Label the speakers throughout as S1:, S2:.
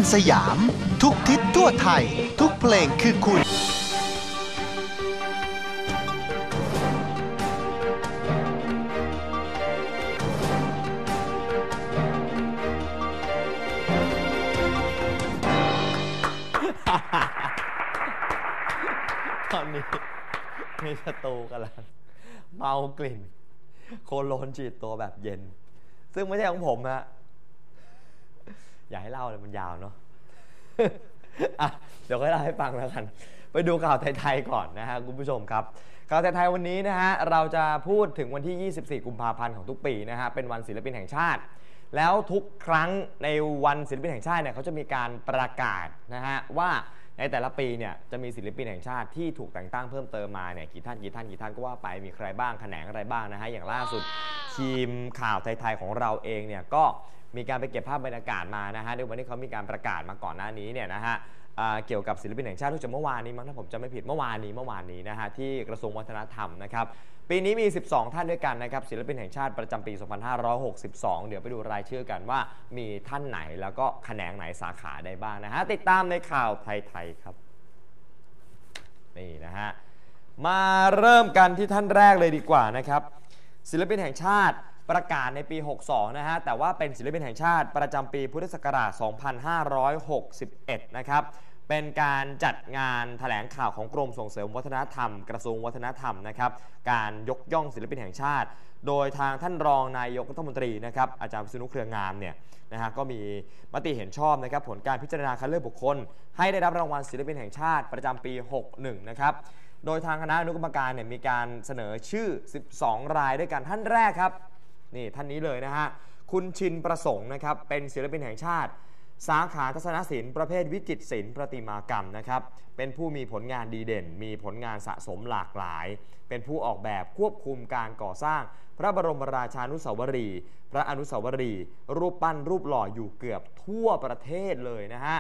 S1: สยามทุกทิศทั่วไทยทุกเพลงคือคุณ
S2: ตอนนี้ในสตูกำลังเมากลิ่นโคโลนฉีดตัวแบบเย็นซึ่งไม่ใช่ของผมฮะอย่าให้เล่าเลยมันยาวเนาะ เดี๋ยวก็เล่าให้ฟังแล้วกันไปดูข่าวไทยๆก่อนนะฮะคุณผู้ชมครับข่าวไทยๆวันนี้นะฮะเราจะพูดถึงวันที่ 24 กุมภาพันธ์ของทุกปีนะฮะเป็นวันศิลปินแห่งชาติแล้วทุกครั้งในวันศิลปินแห่งชาติเนี่ยเขาจะมีการประกาศนะฮะว่าในแต่ละปีเนี่ยจะมีศิลปินแห่งชาติที่ถูกแต่งตั้งเพิ่มเติมมาเนี่ยกี่ท่านก็ว่าไปมีใครบ้างแขนงอะไรบ้างนะฮะอย่างล่าสุดทีมข่าวไทยๆของเราเองเนี่ยก็มีการไปเก็บภาพบรรยากาศมานะฮะในวันที่เขามีการประกาศมาก่อนหน้านี้เนี่ยนะฮะเกี่ยวกับศิลปินแห่งชาติที่จะเมื่อวานนี้มั้งถ้าผมจำไม่ผิดเมื่อวานนี้นะฮะที่กระทรวงวัฒนธรรมนะครับปีนี้มี 12 ท่านด้วยกันนะครับศิลปินแห่งชาติประจำปี 2562 เดี๋ยวไปดูรายชื่อกันว่ามีท่านไหนแล้วก็แขนงไหนสาขาใดบ้างนะฮะติดตามในข่าวไทยๆครับนี่นะฮะมาเริ่มกันที่ท่านแรกเลยดีกว่านะครับศิลปินแห่งชาติประกาศในปี 62 นะฮะแต่ว่าเป็นศิลปินแห่งชาติประจำปีพุทธศักราช 2561 นะครับเป็นการจัดงานแถลงข่าวของกรมส่งเสริมวัฒนธรรมกระทรวงวัฒนธรรมนะครับการยกย่องศิลปินแห่งชาติโดยทางท่านรองนายกรัฐมนตรีนะครับอาจารย์วิษณุเครืองามเนี่ยนะฮะก็มีมติเห็นชอบนะครับผลการพิจารณาคัดเลือกบุคคลให้ได้รับรางวัลศิลปินแห่งชาติประจำปี 61 นะครับโดยทางคณะอนุกรรมการเนี่ยมีการเสนอชื่อ 12 รายด้วยกันท่านแรกครับนี่ท่านนี้เลยนะฮะคุณชินประสงค์นะครับเป็นศิลปินแห่งชาติสาขาทัศนศิลป์ประเภทวิจิตรศิลป์ประติมากรรมนะครับเป็นผู้มีผลงานดีเด่นมีผลงานสะสมหลากหลายเป็นผู้ออกแบบควบคุมการก่อสร้างพระบรมราชานุสาวรีย์พระอนุสาวรีย์รูปปั้นรูปหล่ออยู่เกือบทั่วประเทศเลยนะฮะ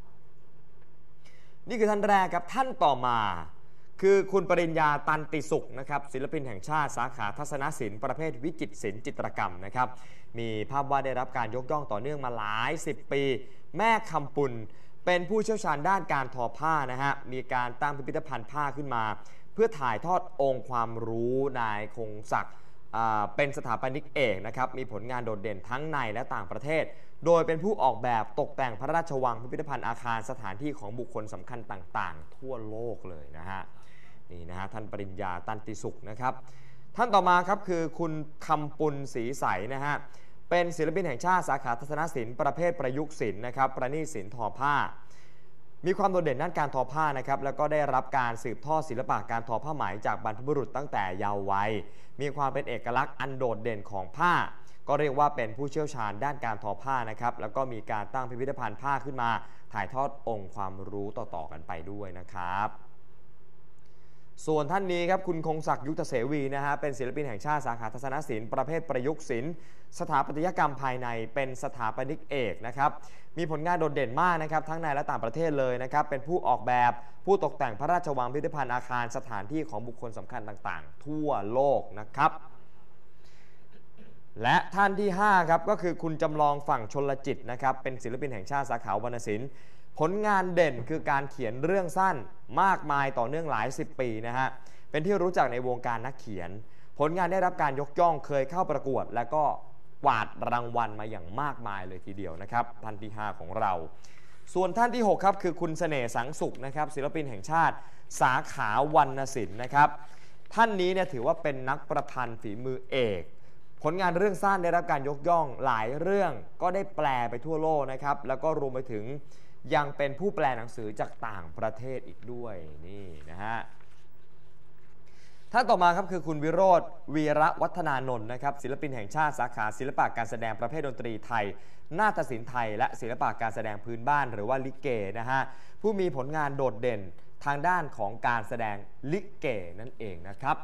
S2: นี่คือท่านแรกครับท่านต่อมาคือคุณปริญญาตันติสุขนะครับศิลปินแห่งชาติสาขาทัศนศิลป์ประเภทวิจิตรศิลป์จิตรกรรมนะครับมีภาพวาดได้รับการยกย่องต่อเนื่องมาหลาย10 ปีแม่คำปุณเป็นผู้เชี่ยวชาญด้านการทอผ้านะฮะมีการตั้งพิพิธภัณฑ์ผ้าขึ้นมาเพื่อถ่ายทอดองค์ความรู้นายคงศักดิ์เป็นสถาปนิกเอกนะครับมีผลงานโดดเด่นทั้งในและต่างประเทศโดยเป็นผู้ออกแบบตกแต่งพระราชวังพิพิธภัณฑ์อาคารสถานที่ของบุคคลสำคัญต่างๆทั่วโลกเลยนะฮะนี่นะฮะท่านปริญญาตันติสุขนะครับท่านต่อมาครับคือคุณคำปุณศรีใสนะฮะเป็นศิลปินแห่งชาติสาขาทัศนศิลป์ประเภทประยุกต์ศิลป์นะครับประณีตศิลป์ทอผ้ามีความโดดเด่นด้านการทอผ้านะครับแล้วก็ได้รับการสืบทอดศิลปะการทอผ้าไหมจากบรรพบุรุษตั้งแต่เยาว์วัยมีความเป็นเอกลักษณ์อันโดดเด่นของผ้าก็เรียกว่าเป็นผู้เชี่ยวชาญด้านการทอผ้านะครับแล้วก็มีการตั้งพิพิธภัณฑ์ผ้าขึ้นมาถ่ายทอดองค์ความรู้ต่อๆกันไปด้วยนะครับส่วนท่านนี้ครับคุณคงศักดิ์ยุทธเสวีนะฮะเป็นศิลปินแห่งชาติสาขาทัศนศิลป์ประเภทประยุกต์ศิลป์สถาปัตยกรรมภายในเป็นสถาปนิกเอกนะครับมีผลงานโดดเด่นมากนะครับทั้งในและต่างประเทศเลยนะครับเป็นผู้ออกแบบผู้ตกแต่งพระราชวังพิพิธภัณฑ์อาคารสถานที่ของบุคคลสำคัญต่างๆทั่วโลกนะครับและท่านที่5ครับก็คือคุณจำลองฝั่งชลจิตนะครับเป็นศิลปินแห่งชาติสาขาวรรณศิลป์ผลงานเด่นคือการเขียนเรื่องสั้นมากมายต่อเนื่องหลาย10 ปีนะฮะเป็นที่รู้จักในวงการนักเขียนผลงานได้รับการยกย่องเคยเข้าประกวดและก็กวาดรางวัลมาอย่างมากมายเลยทีเดียวนะครับท่านที่5ของเราส่วนท่านที่6ครับคือคุณเสน่ห์สังสุขนะครับศิลปินแห่งชาติสาขาวรรณศิลป์นะครับท่านนี้เนี่ยถือว่าเป็นนักประพันธ์ฝีมือเอกผลงานเรื่องสั้นได้รับการยกย่องหลายเรื่องก็ได้แปลไปทั่วโลกนะครับแล้วก็รวมไปถึงยังเป็นผู้แปลหนังสือจากต่างประเทศอีกด้วยนี่นะฮะท่านต่อมาครับคือคุณวิโรจน์วีระวัฒนานนท์นะครับศิลปินแห่งชาติสาขาศิลปะการแสดงประเภทดนตรีไทยนาฏศิลป์ไทยและศิลปะการแสดงพื้นบ้านหรือว่าลิเกนะฮะผู้มีผลงานโดดเด่นทางด้านของการแสดงลิเกนั่นเองนะครับ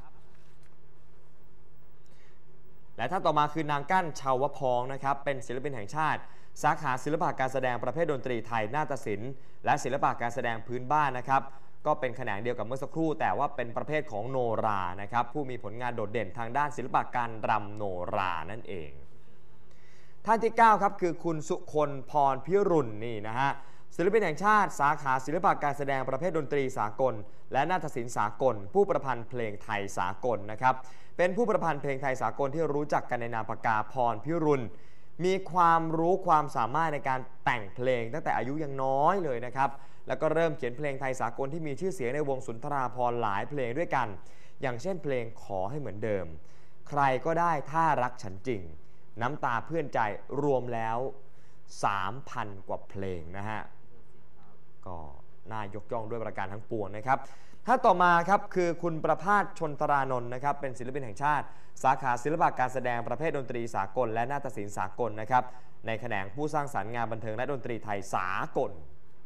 S2: และท่านต่อมาคือนางกั้นชาวพองนะครับเป็นศิลปินแห่งชาติสาขาศิลปะการแสดงประเภทดนตรีไทยนาฏศิลป์และศิลปะการแสดงพื้นบ้านนะครับก็เป็นแขนงเดียวกับเมื่อสักครู่แต่ว่าเป็นประเภทของโนรานะครับผู้มีผลงานโดดเด่นทางด้านศิลปะการรำโนรานั่นเองท่านที่ 9 ครับคือคุณสุคนพรพิรุณนี่นะฮะศิลปินแห่งชาติสาขาศิลปะการแสดงประเภทดนตรีสากลและนาฏศิลป์สากลผู้ประพันธ์เพลงไทยสากลนะครับเป็นผู้ประพันธ์เพลงไทยสากลที่รู้จักกันในนามปากกาพรพิรุณมีความรู้ความสามารถในการแต่งเพลงตั้งแต่อายุยังน้อยเลยนะครับแล้วก็เริ่มเขียนเพลงไทยสากลที่มีชื่อเสียงในวงสุนทราภรณ์หลายเพลงด้วยกันอย่างเช่นเพลงขอให้เหมือนเดิมใครก็ได้ถ้ารักฉันจริงน้ำตาเพื่อนใจรวมแล้ว 3,000 กว่าเพลงนะฮะก็น่ายกย่องด้วยประการทั้งปวงนะครับถ้าต่อมาครับคือคุณประภาสชนตรานนท์นะครับเป็นศิลปินแห่งชาติสาขาศิลปะการแสดงประเภทดนตรีสากลและนาฏศิลป์สากลนะครับในแขนงผู้สร้างสรรค์งานบันเทิงและดนตรีไทยสากล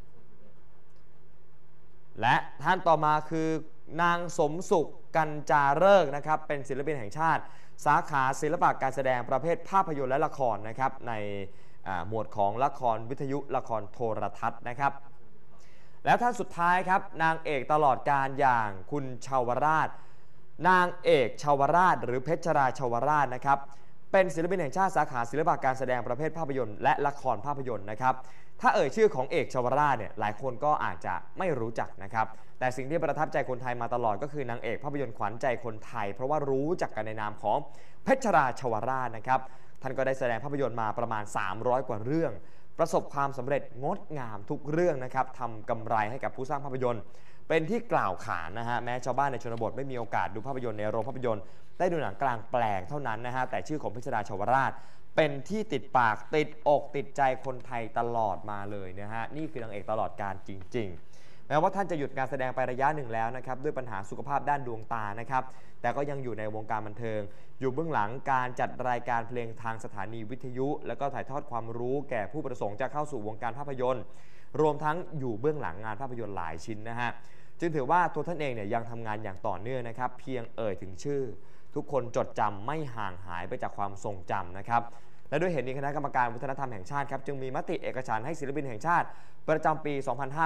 S2: และท่านต่อมาคือนางสมสุขกัญจาฤกษ์นะครับเป็นศิลปินแห่งชาติสาขาศิลปะการแสดงประเภทภาพยนตร์และละครนะครับในหมวดของละครวิทยุละครโทรทัศน์นะครับแล้วท่านสุดท้ายครับนางเอกตลอดการอย่างคุณชาวราชนางเอกชาวราชหรือเพชรราชาวราชนะครับเป็นศิลปินแห่งชาติสาขาศิลปะการแสดงประเภทภาพยนตร์และละครภาพยนตร์นะครับถ้าเอ่ยชื่อของเอกชาวราชเนี่ยหลายคนก็อาจจะไม่รู้จักนะครับแต่สิ่งที่ประทับใจคนไทยมาตลอดก็คือนางเอกภาพยนตร์ขวัญใจคนไทยเพราะว่ารู้จักกันในนามของเพชรราชาวราชนะครับท่านก็ได้แสดงภาพยนตร์มาประมาณ300 กว่าเรื่องประสบความสำเร็จงดงามทุกเรื่องนะครับทำกำไรให้กับผู้สร้างภาพยนตร์เป็นที่กล่าวขานนะฮะแม้ชาวบ้านในชนบทไม่มีโอกาสดูภาพยนตร์ในโรงภาพยนตร์ได้ดูหนังกลางแปลงเท่านั้นนะฮะแต่ชื่อของเพชรราชาวราชเป็นที่ติดปากติดอกติดใจคนไทยตลอดมาเลยนะฮะนี่คือนางเอกตลอดการจริงๆแม้ว่าท่านจะหยุดการแสดงไประยะหนึ่งแล้วนะครับด้วยปัญหาสุขภาพด้านดวงตานะครับแต่ก็ยังอยู่ในวงการบันเทิงอยู่เบื้องหลังการจัดรายการเพลงทางสถานีวิทยุแล้วก็ถ่ายทอดความรู้แก่ผู้ประสงค์จะเข้าสู่วงการภาพยนตร์รวมทั้งอยู่เบื้องหลังงานภาพยนตร์หลายชิ้นนะฮะจึงถือว่าตัวท่านเองเนี่ยยังทำงานอย่างต่อเนื่องนะครับเพียงเอ่ยถึงชื่อทุกคนจดจำไม่ห่างหายไปจากความทรงจำนะครับและด้วยเหตุนี้คณะกรรมการวัฒนธรรมแห่งชาติครับจึงมีมติเอกฉันท์ให้ศิลปินแห่งชาติประจำปี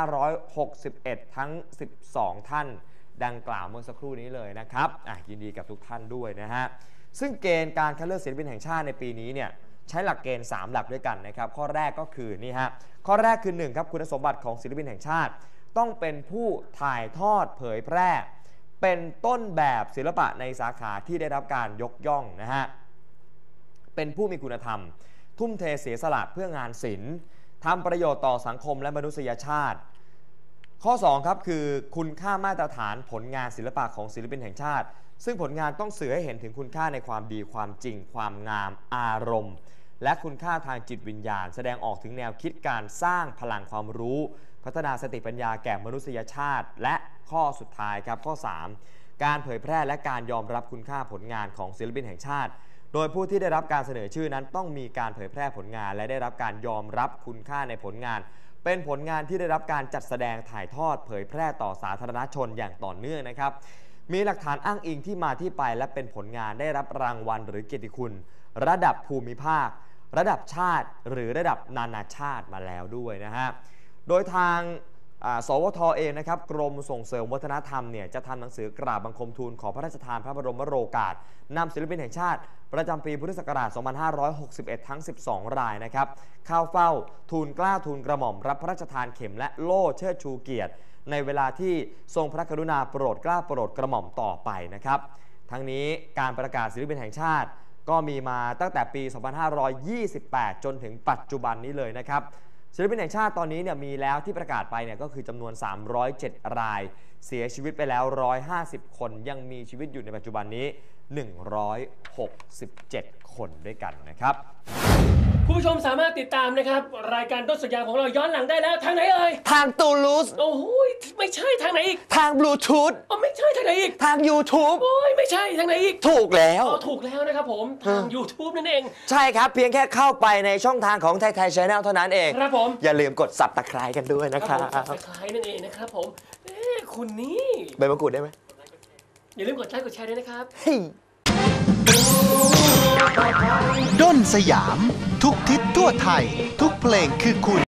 S2: 2561 ทั้ง 12 ท่านดังกล่าวเมื่อสักครู่นี้เลยนะครับยินดีกับทุกท่านด้วยนะฮะซึ่งเกณฑ์การคัดเลือกศิลปินแห่งชาติในปีนี้เนี่ยใช้หลักเกณฑ์3หลักด้วยกันนะครับข้อแรกก็คือนี่ฮะข้อแรกคือ1ครับคุณสมบัติของศิลปินแห่งชาติต้องเป็นผู้ถ่ายทอดเผยแพร่เป็นต้นแบบศิลปะในสาขาที่ได้รับการยกย่องนะฮะเป็นผู้มีคุณธรรมทุ่มเทเสียสละเพื่องานศิลป์ทำประโยชน์ต่อสังคมและมนุษยชาติข้อ2ครับคือคุณค่ามาตรฐานผลงานศิลปะของศิลปินแห่งชาติซึ่งผลงานต้องสื่อให้เห็นถึงคุณค่าในความดีความจริงความงามอารมณ์และคุณค่าทางจิตวิญญาณแสดงออกถึงแนวคิดการสร้างพลังความรู้พัฒนาสติปัญญาแก่มนุษยชาติและข้อสุดท้ายครับข้อ3การเผยแพร่และการยอมรับคุณค่าผลงานของศิลปินแห่งชาติโดยผู้ที่ได้รับการเสนอชื่อนั้นต้องมีการเผยแพร่ผลงานและได้รับการยอมรับคุณค่าในผลงานเป็นผลงานที่ได้รับการจัดแสดงถ่ายทอดเผยแพร่ต่อสาธารณชนอย่างต่อเนื่องนะครับมีหลักฐานอ้างอิงที่มาที่ไปและเป็นผลงานได้รับรางวัลหรือเกียรติคุณระดับภูมิภาคระดับชาติหรือระดับนานาชาติมาแล้วด้วยนะฮะโดยทางสวท.เองนะครับกรมส่งเสริมวัฒนธรรมเนี่ยจะทำหนังสือกราบบังคมทูลขอพระราชทานพระบรมโอกาสนำศิลปินแห่งชาติประจำปีพุทธศักราช 2561 ทั้ง 12 รายนะครับเข้าเฝ้าทูลเกล้าทูลกระหม่อมรับพระราชทานเข็มและโล่เชิดชูเกียรติในเวลาที่ทรงพระกรุณาโปรดเกล้าโปรดกระหม่อมต่อไปนะครับทั้งนี้การประกาศศิลปินแห่งชาติก็มีมาตั้งแต่ปี 2528 จนถึงปัจจุบันนี้เลยนะครับศิลปินแห่งชาติตอนนี้เนี่ยมีแล้วที่ประกาศไปเนี่ยก็คือจำนวน 307 รายเสียชีวิตไปแล้ว 150 คนยังมีชีวิตอยู่ในปัจจุบันนี้ 167 คนด้วยกันนะครับ
S3: คุณผู้ชมสามารถติดตามนะครับรายการต้นสัญญาของเราย้อนหลังได้แล้วทางไหนเอ่ย
S1: ทางตูลูส
S3: โอ้โหไม่ใช่ทางไหนอีก
S1: ทางบลูทูธ
S3: ไม่ใช่ทางไหนอีก
S1: ทาง YouTube
S3: โอ้ยไม่ใช่ทางไหนอีก
S1: ถูกแล้ว
S3: ถูกแล้วนะครับผมทาง YouTube นั่นเอง
S1: ใช่ครับเพียงแค่เข้าไปในช่องทางของไทยไทย Channel เท่านั้นเอง
S3: ครับผม
S1: อย่าลืมกด Subscribe กันด้วยนะครับ
S3: Subscribe นั่นเองนะครับผมคุณนี่
S1: ใบมะกรูดได้ไหม
S3: อย่าลืมกดไลค์กดแชร์ด้วยนะครับ
S1: ด้นสยามทุกทิศทั่วไทยทุกเพลงคือคุณ